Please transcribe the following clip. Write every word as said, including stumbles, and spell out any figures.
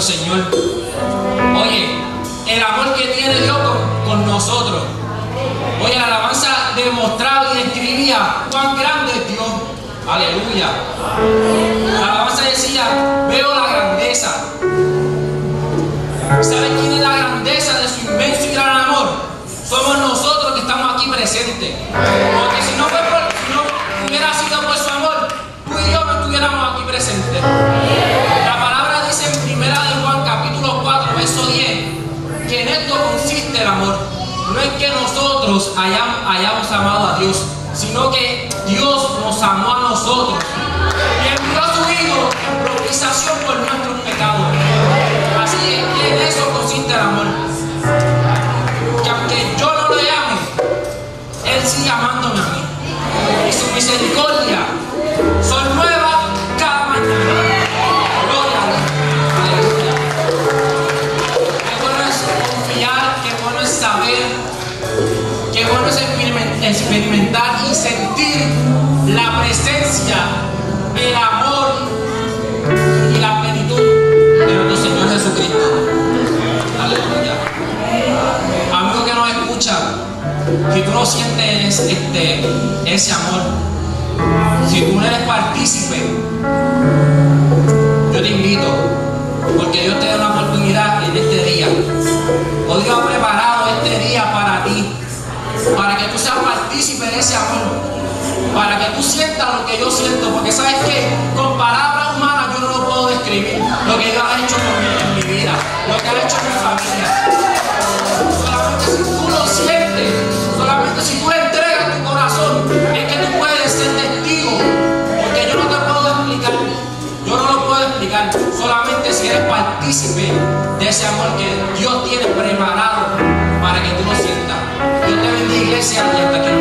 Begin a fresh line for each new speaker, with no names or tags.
Señor. Oye, el amor que tiene Dios con, con nosotros. Oye, la alabanza demostraba y describía cuán grande es Dios. Aleluya. La alabanza decía, veo la grandeza. ¿Sabes quién es la grandeza de su inmenso y gran amor? Somos nosotros que estamos aquí presentes. Porque si no, fue por, si no hubiera sido por su amor, tú y yo no estuviéramos aquí presentes. La palabra dice en primera de Juan capítulo cuatro, verso diez, que en esto consiste el amor. No es que nosotros hayamos, hayamos amado a Dios, sino que Dios nos amó a nosotros y envió a su Hijo en propiciación por nuestros pecados. Así que en eso consiste el amor. Que aunque yo no le ame, Él sigue amándome a mí. Y su misericordia son nuevas cada mañana. Gloria a Dios. Aleluya. Qué bueno es confiar, qué bueno es saber, qué bueno es experimentar y sentir la presencia, el amor y la plenitud de nuestro Señor Jesucristo. Aleluya. Amigo que nos escucha, si tú no sientes este, ese amor, si tú no eres partícipe, yo te invito, porque Dios te da una oportunidad en este día. O Dios ha preparado este día para ti, para que tú seas partícipe de ese amor, para que tú sientas lo que yo siento, porque sabes que con palabras humanas yo no lo puedo describir, lo que Dios ha hecho en mi vida, lo que ha hecho en mi familia. Solamente si tú lo sientes, solamente si tú le entregas tu corazón, es que tú puedes ser testigo, porque yo no te puedo explicar, yo no lo puedo explicar, solamente si eres partícipe de ese amor que Dios tiene preparado para que tú lo sientas. Dios te bendiga, iglesia, y hasta aquí.